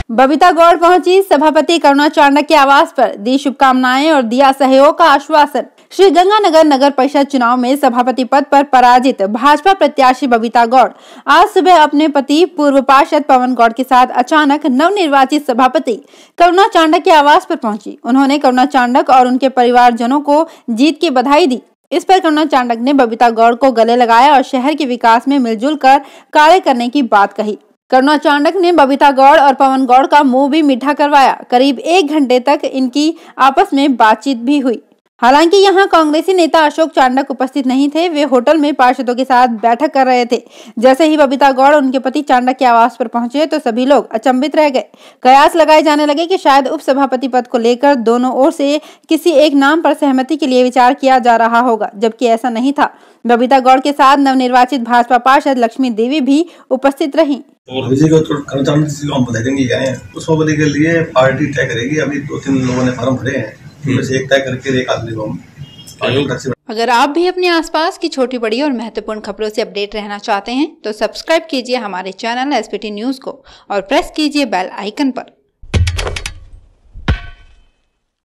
बबीता गौड़ पहुंची, सभापति करुणा चांडक के आवास पर दी शुभकामनाएं और दिया सहयोग का आश्वासन। श्रीगंगानगर नगर परिषद चुनाव में सभापति पद पर पराजित भाजपा प्रत्याशी बबीता गौड़ आज सुबह अपने पति पूर्व पार्षद पवन गौड़ के साथ अचानक नवनिर्वाचित सभापति करुणा चांडक के आवास पर पहुंची। उन्होंने करुणा चांडक और उनके परिवारजनों को जीत की बधाई दी। इस पर करुणा चांडक ने बबीता गौड़ को गले लगाया और शहर के विकास में मिलजुल कर कार्य करने की बात कही। करुणा चांडक ने बबीता गौड़ और पवन गौड़ का मुंह भी मीठा करवाया। करीब 1 घंटे तक इनकी आपस में बातचीत भी हुई। हालांकि यहां कांग्रेसी नेता अशोक चांडक उपस्थित नहीं थे। वे होटल में पार्षदों के साथ बैठक कर रहे थे। जैसे ही बबीता गौड़ और उनके पति चांडक के आवास पर पहुंचे तो सभी लोग अचंभित रह गए। कयास लगाए जाने लगे कि शायद उपसभापति पद को लेकर दोनों ओर से किसी एक नाम पर सहमति के लिए विचार किया जा रहा होगा, जबकि ऐसा नहीं था। बबीता गौड़ के साथ नवनिर्वाचित भाजपा पार्षद लक्ष्मी देवी भी उपस्थित रहीं। और विजय को हम बधाई गए उस सभापति के लिए पार्टी तय करेगी। अभी 2-3 लोगों ने फॉर्म भरे हैं, एक तय करके एक आदमी को। अगर आप भी अपने आसपास की छोटी बड़ी और महत्वपूर्ण खबरों से अपडेट रहना चाहते हैं तो सब्सक्राइब कीजिए हमारे चैनल SPT न्यूज को और प्रेस कीजिए बेल आइकन पर।